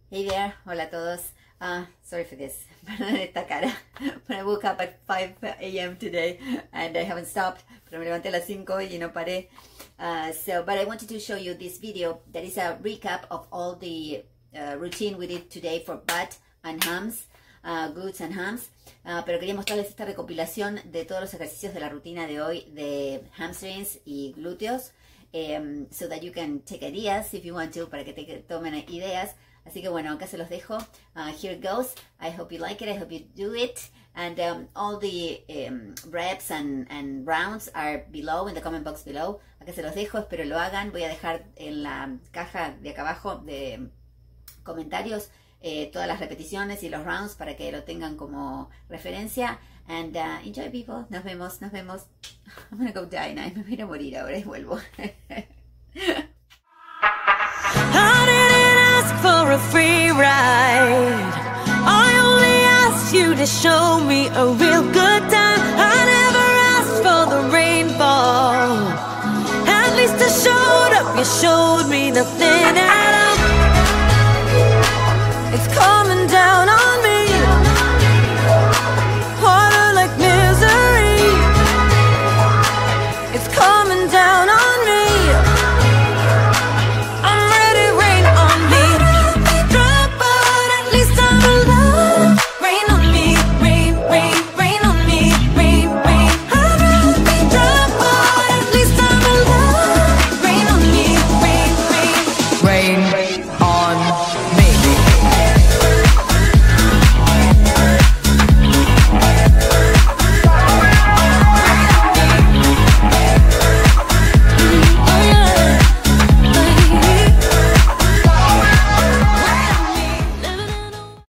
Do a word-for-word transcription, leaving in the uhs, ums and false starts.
Hey there, hola a todos. Uh, sorry for this, esta cara. But I woke up at five A M today and I haven't stopped. Pero me levanté a las cinco y no paré. Uh, so, but I wanted to show you this video that is a recap of all the uh, routine we did today for butt and hams, uh, glutes and hams. Uh, pero quería mostrarles esta recopilación de todos los ejercicios de la rutina de hoy de hamstrings y glúteos. Um, so that you can take ideas if you want to, para que te tomen ideas. Así que bueno, acá se los dejo. Uh, here it goes. I hope you like it. I hope you do it. And um, all the um, reps and, and rounds are below, in the comment box below. Acá se los dejo, espero lo hagan. Voy a dejar en la caja de acá abajo de comentarios eh, todas las repeticiones y los rounds para que lo tengan como referencia. And uh, enjoy, people. Nos vemos, nos vemos. I'm gonna go die now. Me voy a morir ahora y vuelvo. For a free ride, I only asked you to show me a real good time. I never asked for the rainfall. At least I showed up, you showed me nothing else.